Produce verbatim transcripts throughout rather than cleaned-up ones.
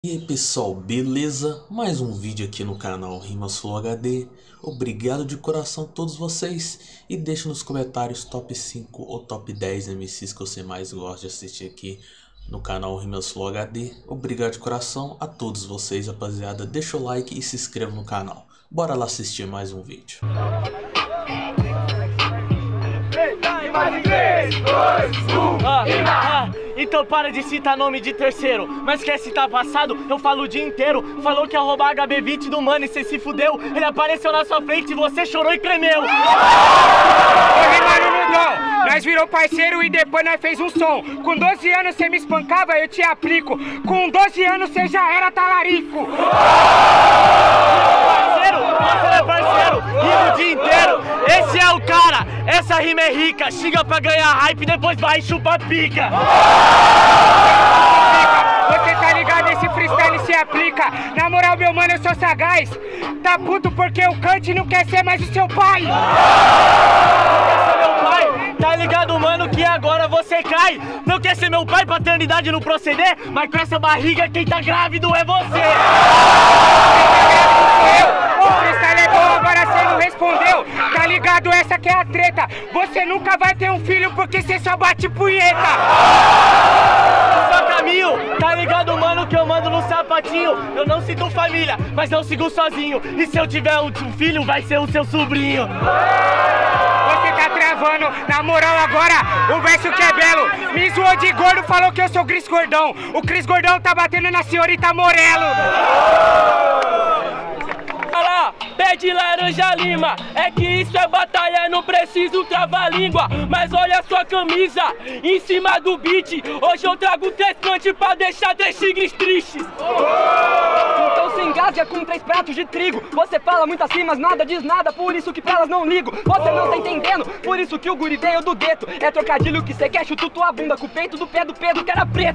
E aí pessoal, beleza? Mais um vídeo aqui no canal Rimas Flow H D. Obrigado de coração a todos vocês. E deixa nos comentários top cinco ou top dez M Cs que você mais gosta de assistir aqui no canal Rimas Flow H D. Obrigado de coração a todos vocês, rapaziada. Deixa o like e se inscreva no canal. Bora lá assistir mais um vídeo. três, dois, um, ah, ah, então para de citar nome de terceiro. Mas quer citar passado? Eu falo o dia inteiro. Falou que ia roubar H B vinte do mano e cê se fudeu. Ele apareceu na sua frente e você chorou e tremeu. Ô mano, Nudão, nós virou parceiro e depois nós fez um som. Com doze anos cê me espancava, eu te aplico. Com doze anos cê já era talarico. Parceiro, você é parceiro, rima o dia inteiro. Esse é o cara, essa rima é rica. Chega pra ganhar hype, depois vai e chupa pica. Você tá ligado, esse freestyle se aplica. Na moral, meu mano, eu sou sagaz. Tá puto porque o Kant não quer ser mais o seu pai. Não quer ser meu pai? Tá ligado, mano, que agora você cai. Não quer ser meu pai, paternidade não proceder. Mas com essa barriga, quem tá grávido é você. O freestyle é bom, agora cê não respondeu. Tá ligado, essa que é a treta. Você nunca vai ter um filho porque cê só bate punheta. Só caminho, tá ligado, mano, que eu mando no sapatinho. Eu não sinto família, mas eu sigo sozinho. E se eu tiver um filho, vai ser o seu sobrinho. Você tá travando, na moral agora, o verso que é belo. Me zoou de gordo, falou que eu sou Cris Gordão. O Cris Gordão tá batendo na senhorita Morello. Lá, pé de laranja lima, é que isso é batalha, não preciso travar língua. Mas olha a sua camisa, em cima do beat. Hoje eu trago três punch pra deixar três tigres tristes. Então se engasga com três pratos de trigo. Você fala muitas rimas, nada diz nada, por isso que pra elas não ligo. Você não tá entendendo, por isso que o guri veio do gueto. É trocadilho que cê quer, chuta tua bunda com o peito do pé do Pedro que era preto.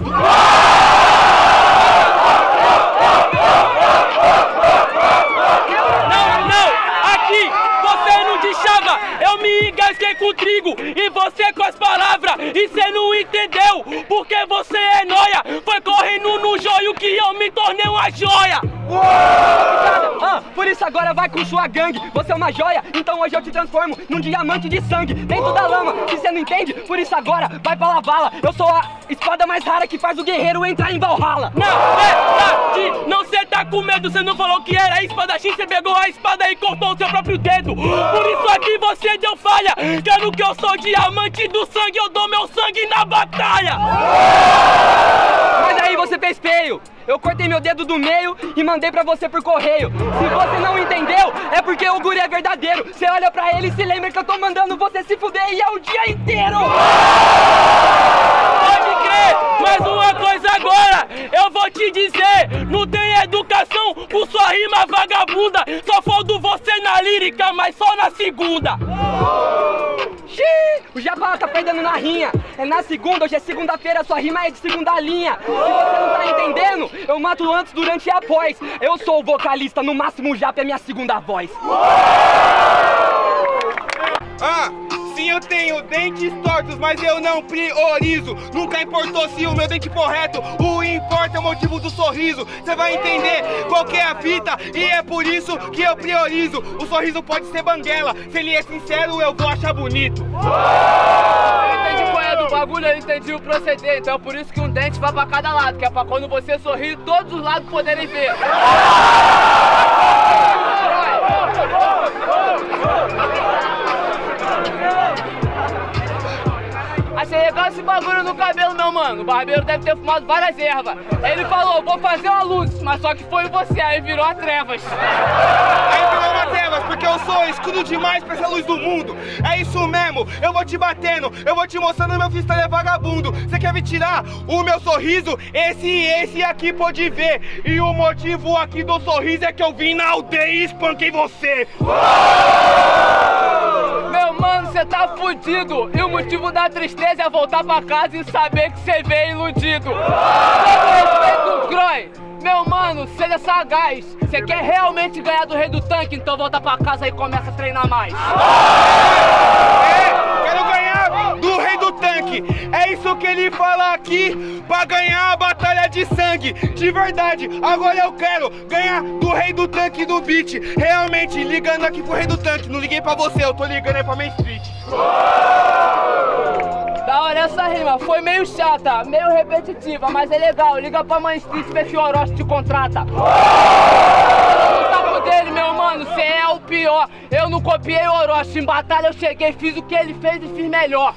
Não, não, aqui você não deixava, eu me engasguei com trigo e você com as palavras, e cê não entendeu, porque você é nóia, foi correndo no joio que eu me tornei uma joia. Ah, por isso agora vai com sua gangue. Você é uma joia, então hoje eu te transformo num diamante de sangue dentro da lama. Se você não entende, por isso agora vai pra lavala. Eu sou a espada mais rara que faz o guerreiro entrar em Valhalla. Não, é verdade, não cê tá com medo. Cê não falou que era espadachim, cê pegou a espada e cortou o seu próprio dedo. Por isso aqui você deu falha, quero que eu sou diamante do sangue, eu dou meu sangue na batalha. Mas aí você fez feio. Eu cortei meu dedo do meio e mandei pra você por correio. Se você não entendeu, é porque o guri é verdadeiro. Você olha pra ele e se lembra que eu tô mandando você se fuder e é o dia inteiro. Pode crer, mas uma coisa agora, eu vou te dizer. Não tem educação com sua rima vagabunda. Só faldo você na lírica, mas só na segunda. Xiii, o Jabá tá perdendo na rinha. É na segunda, hoje é segunda-feira, sua rima é de segunda linha. Se você não tá entendendo, eu mato antes, durante e após. Eu sou o vocalista, no máximo o Japa é minha segunda voz. Ah, sim, eu tenho dentes tortos, mas eu não priorizo. Nunca importou se o meu dente for reto, o importa é o motivo do sorriso. Você vai entender qual que é a fita e é por isso que eu priorizo. O sorriso pode ser banguela, se ele é sincero eu vou achar bonito. Eu entendi qual é do bagulho, eu entendi o proceder. Então é por isso que um dente vai pra cada lado, que é pra quando você sorrir, todos os lados poderem ver. Achei legal esse bagulho no cabelo, meu mano. O barbeiro deve ter fumado várias ervas. Ele falou, vou fazer uma luz, mas só que foi você, aí virou a trevas. Aí virou uma trevas, porque eu sou escudo demais pra essa luz do mundo. É isso mesmo, eu vou te batendo, eu vou te mostrando meu freestyle é vagabundo. Você quer me tirar o meu sorriso? Esse e esse aqui pode ver. E o motivo aqui do sorriso é que eu vim na aldeia e espanquei você. Meu mano, cê tá fudido. E o motivo da tristeza é voltar pra casa e saber que cê veio iludido. Todo respeito, Groy. Meu mano, seja sagaz. Cê quer realmente ganhar do rei do tanque, então volta pra casa e começa a treinar mais. É, quero ganhar do rei do tanque. É isso que ele fala aqui, pra ganhar a batalha de sangue. De verdade, agora eu quero ganhar do rei do tanque do beat. Realmente, ligando aqui pro rei do tanque. Não liguei pra você, eu tô ligando aí pra Main Street. Da hora essa rima, foi meio chata, meio repetitiva, mas é legal. Liga pra Main Street, vê se o Orochi te contrata. No saco dele, meu mano, cê é o pior. Eu não copiei o Orochi, em batalha eu cheguei, fiz o que ele fez e fiz melhor.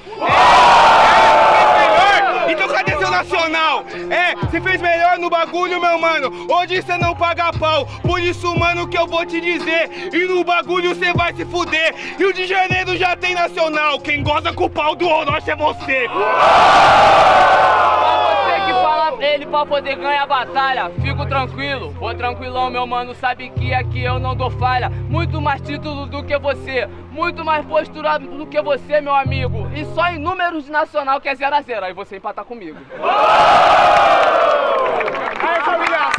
É, então cadê seu nacional? É, você fez melhor no bagulho, meu mano. Hoje você não paga pau, por isso, mano, que eu vou te dizer. E no bagulho você vai se fuder. Rio de Janeiro já tem nacional. Quem goza com o pau do Orochi é você. Você que fala pra ele pra poder ganhar a batalha, fico tranquilo, vou tranquilão, meu mano, sabe que aqui eu não dou falha. Muito mais título do que você, muito mais postura do que você, meu amigo. E só em números de nacional que é zero a zero, aí você empatar comigo. Aí, família!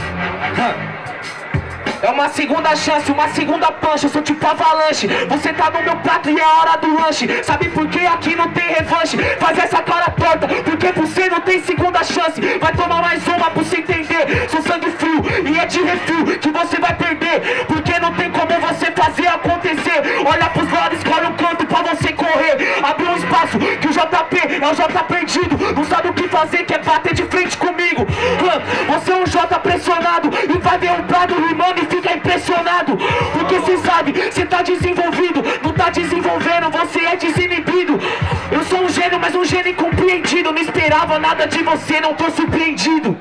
É uma segunda chance, uma segunda pancha, eu sou tipo avalanche. Você tá no meu prato e é hora do lanche. Sabe por que aqui não tem revanche? Faz essa cara torta, porque você não tem segunda chance. Vai tomar mais uma pra você entender. Sou sangue frio e é de refil que você vai perder, porque não tem como você fazer acontecer. Olha pros lados, escolhe um canto pra você correr. Abre um espaço que o J P é o J perdido. Não sabe o que fazer, quer bater de frente comigo. Você é um J pressionado e vai ver um prado rimando e fica impressionado, porque cê sabe, cê tá desenvolvido, não tá desenvolvendo, você é desinibido. Eu sou um gênio, mas um gênio incompreendido. Não esperava nada de você, não tô surpreendido.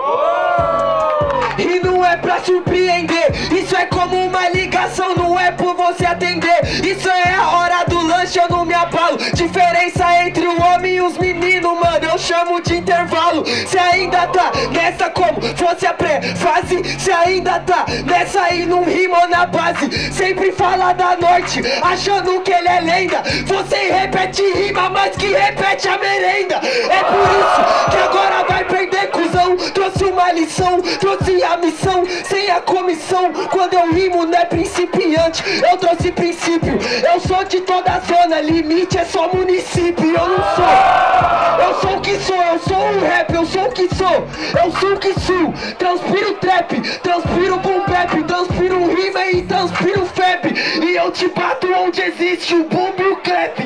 E não é pra surpreender, isso é como uma ligação, não é por você atender. Isso é a hora do lanche, eu não me abalo. Diferença entre o homem e os meninos, mano, eu chamo de intervalo. Cê ainda tá nessa como fosse a pré-fase, cê ainda tá nessa aí, não rimou na base. Sempre fala da norte, achando que ele é lenda. Você repete rima, mas que repete a merenda. É por isso que agora vai perder, cuzão. Trouxe uma lição, trouxe a missão, sem a comissão. Quando eu rimo não é principiante, eu trouxe princípio. Eu sou de toda a zona, limite é só município. Eu não sou, eu sou o que sou, eu sou um rap, eu sou o que sou, eu sou o que sou. Transpiro trap, transpiro boom bap, transpiro rima e transpiro feb. E eu te bato onde existe o boom e o clap.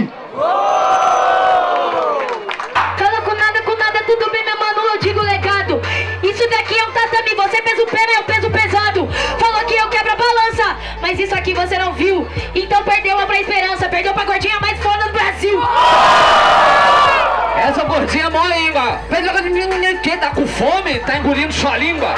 Fala com nada, com nada, tudo bem, meu mano, eu digo legado. Isso daqui é um tatame, você pesa o pé, eu peso pesado. Falou que eu quebro a balança, mas isso aqui você não viu. Então perdeu a pra esperança, perdeu pra gordinha mais foda do Brasil. Essa gordinha é mó língua. Que tá com fome? Tá engolindo sua língua?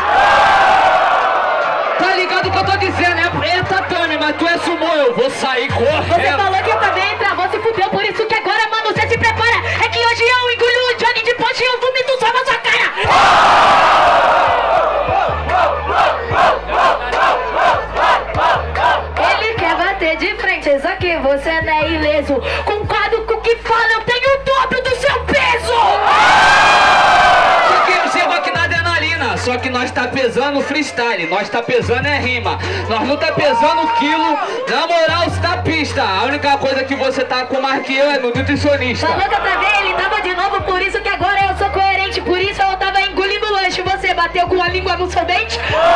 Tá ligado o que eu tô dizendo? É, é tatame, mas tu é sumô, eu vou sair correndo. Você falou que eu também entrar, você fudeu, por isso que agora, mano, você se prepara. É que hoje eu engolho o Johnny de pote e eu vomito só na sua cara. Ele quer bater de frente, só que você não é ileso. Concordo com o que fala, eu tenho o dobro do seu peso. Só que eu chego aqui na adrenalina, só que nós tá pesando freestyle, nós tá pesando é rima. Nós não tá pesando quilo, na moral você tá pista. A única coisa que você tá com mais que eu é no nutricionista. Falou que outra vez ele tava de novo, por isso que agora eu sou coerente. Por isso eu tava engolindo lanche, você bateu com a língua no seu dente?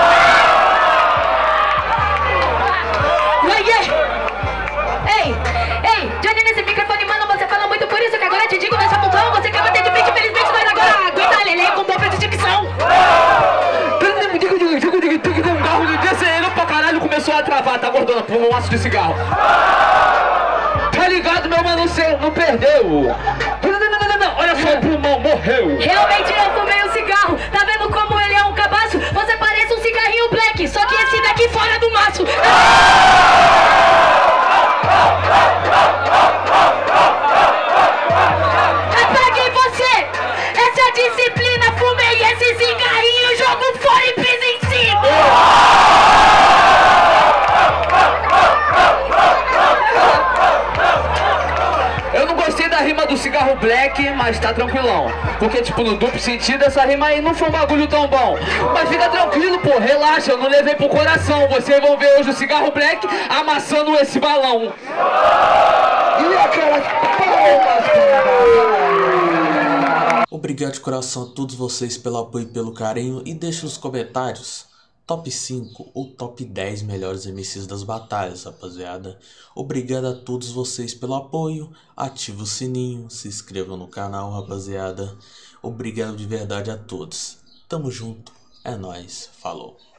Ei, ei, Johnny, nesse microfone, mano, você fala muito, por isso que agora eu te digo nessa função. Você quer bater de frente, infelizmente nós agora aguenta lelê com dobra de dicção. Um carro de acelerou pra caralho, começou a travar, tá gordona, por um maço de cigarro. Tá ligado, meu mano, você não perdeu. Não, não, não, não, não, olha só, o pulmão morreu. Realmente eu fumei um cigarro, tá vendo como ele é um cabaço? Você parece um cigarrinho black, só que esse daqui fora do maço. Apaguei você, essa disciplina, fumei esse cigarrinho, jogo fora e piso em cima. Eu não gostei da rima do cigarro black, mas tá tranquilão. Porque, tipo, no duplo sentido, essa rima aí não foi um bagulho tão bom. Mas fica tranquilo, pô, relaxa, eu não levei pro coração. Vocês vão ver hoje o cigarro black amassando esse balão. E aquelas palmas. Obrigado de coração a todos vocês pelo apoio e pelo carinho. E deixe nos comentários top cinco ou top dez melhores M Cs das batalhas, rapaziada. Obrigado a todos vocês pelo apoio. Ative o sininho, se inscreva no canal, rapaziada. Obrigado de verdade a todos. Tamo junto, é nóis, falou.